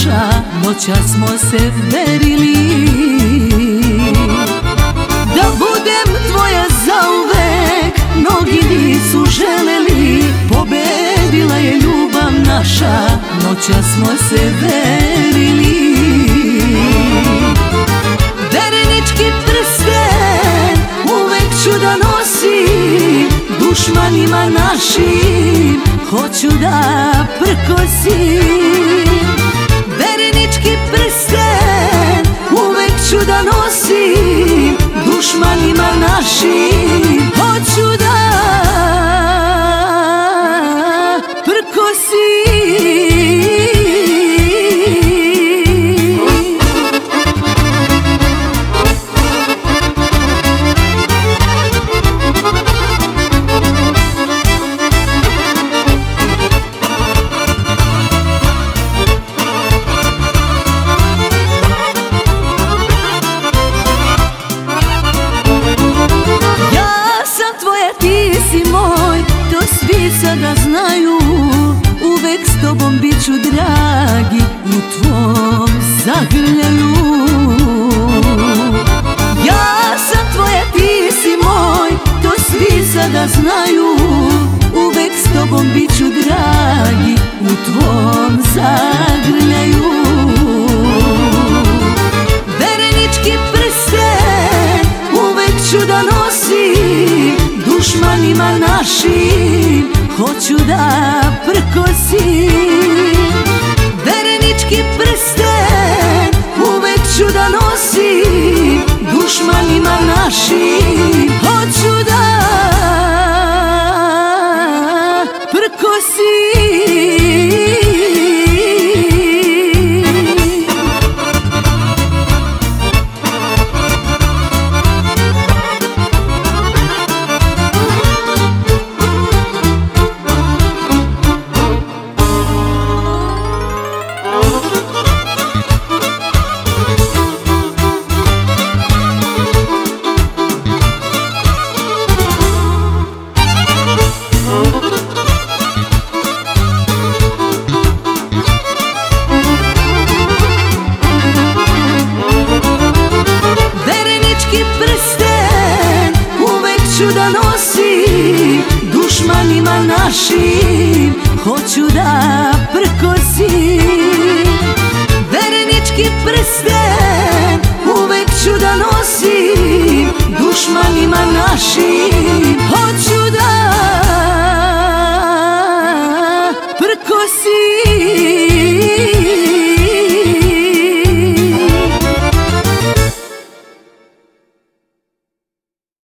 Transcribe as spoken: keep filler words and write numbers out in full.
naša, noćas smo se verili. Da budem tvoja zauvek, mnogi nisu želeli. Pobedila je ljubav naša, noćas smo se verili. Verenički prsten uvek ću da nosim, dušmanima našim hoću da prkosim. Verenički prsten uvek ću da nosim, dušmanima našim hoću da prkosim. Sada znaju, uvek s tobom bit ću dragi, u tvom zagrljaju. Ja sam tvoja, ti si moj, to svi sada znaju, uvek s tobom bit ću dragi, u tvom zagrljaju. Verenički prsten uvek ću da nosim, dušmanima našim hoću da prkosim. Verenički prsten uvek ću da nosim, dušmanima našim hoću da prkosim. Ću da nosim, dušmanima našim hoću da prkosim. Verenički prsten uvek ću da nosim, dušmanima našim hoću da prkosim.